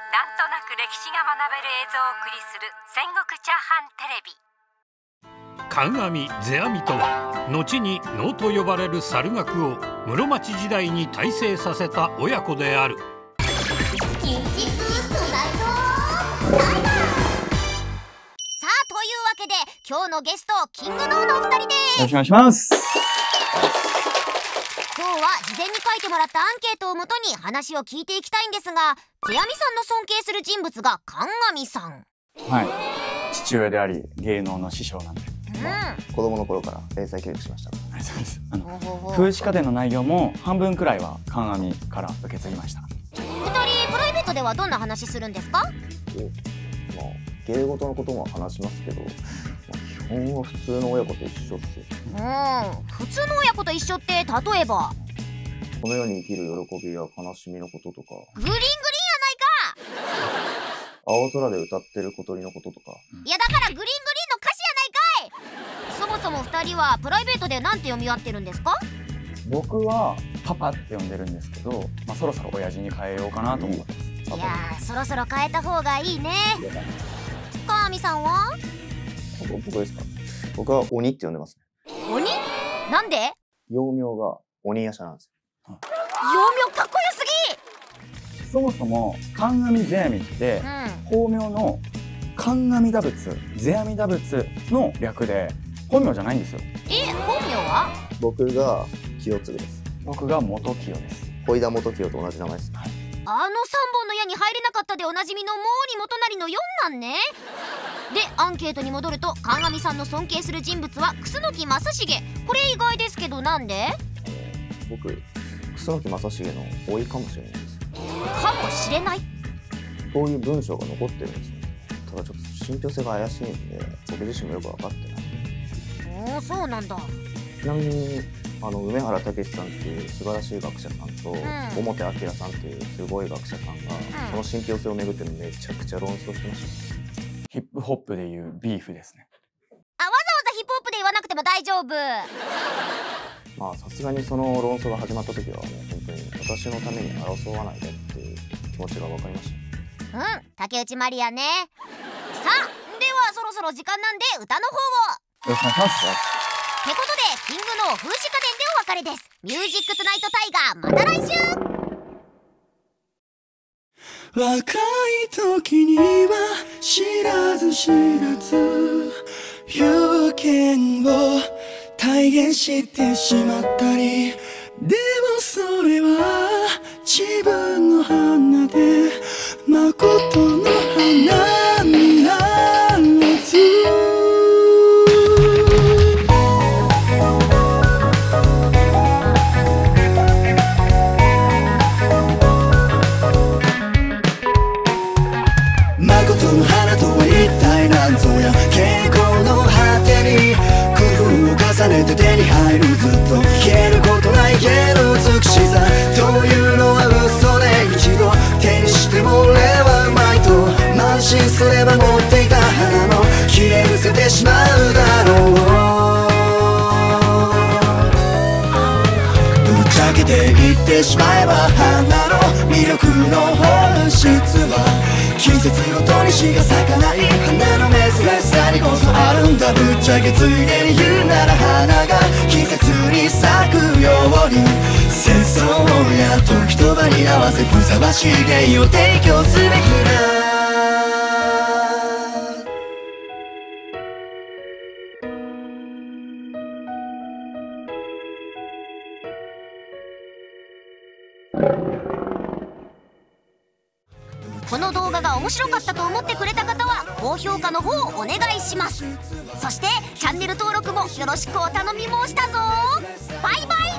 なんとなく歴史が学べる映像をお送りする戦国チャーハンテレビ。 観阿弥世阿弥とは後に能と呼ばれる猿楽を室町時代に大成させた親子である。 さあ、というわけで今日のゲストキングノーのお二人です。 よろしくお願いします。 今日は事前に書いてもらったアンケートをもとに話を聞いていきたいんですが、世阿弥さんの尊敬する人物が観阿弥さん。 はい、父親であり芸能の師匠なんで、 子供の頃から英才教育しました。 そうです。風刺家電の内容も半分くらいは観阿弥から受け継ぎました。 二人プライベートではどんな話するんですか？ 芸事のことも話しますけど、基本は普通の親子と一緒っすよ。 普通の親子と一緒って例えばこの世に生きる喜びや悲しみのこととか、 グリーングリーンやないか。 青空で歌ってる小鳥のこととか。 いや、だからグリーングリーンの歌詞やないかい。そもそも二人はプライベートでなんて読み合ってるんですか？ 僕はパパって呼んでるんですけど、そろそろ親父に変えようかなと思ってます。 いやー、そろそろ変えた方がいいね。観阿弥さんは？ 僕ですか？僕は鬼って呼んでますね。 鬼？なんで？ 幼名が鬼夜叉なんですよ。 幼名かっこよすぎ。 そもそも観阿弥世阿弥って法名の観阿弥陀仏世阿弥陀仏の略で本名じゃないんですよ。 本名は？ 僕が清継です。 僕が元清です。 小田元清と同じ名前です。 あの三本の矢に入れなかったでおなじみの毛利元就の4なんね。で、アンケートに戻ると観阿弥さんの尊敬する人物は楠木正成。これ意外ですけど、なんで？ 僕、楠木正成の甥いかもしれないです。 かもしれない？ そういう文章が残ってるんですよ。ただちょっと信憑性が怪しいんで、僕自身もよく分かってない。 そうなんだ。 ちなみに梅原武さんっていう素晴らしい学者さんと、表明さんっていうすごい学者さんが、その信憑性をめぐってめちゃくちゃ論争してました。 ヒップホップでいうビーフですね。 わざわざヒップホップで言わなくても大丈夫。 さすがにその論争が始まった時はもう本当に私のために争わないでっていう気持ちが分かりました。 竹内まりやね。さあ、ではそろそろ時間なんで歌の方を。 よろしくお願いします。 ってことでキングの風刺家電でお別れです。ミュージックトゥナイトタイガー、また来週。 若い時には知らず知らず勇気を体現してしまったり、でもそれは自分の花で誠の花にあらず。誠の花とは一体何ぞや、傾向の果てに工夫を重ねて手に入る、ずっと消えることない芸の美しさというのは嘘で、一度手にしても俺はうまいと慢心すれば持っていた花も切れ失せてしまうだろう。ぶっちゃけて言ってしまえば花の魅力の本質は季節ごとにしか咲かない花の珍しさにこそあるんだ。ぶっちゃけついでに言うなら花が季節に咲くように、戦争や時と場に合わせふさわしい芸を提供すべきだ。 この動画が面白かったと思ってくれた方は高評価の方をお願いします。そしてチャンネル登録もよろしくお頼み申したぞ。バイバイ。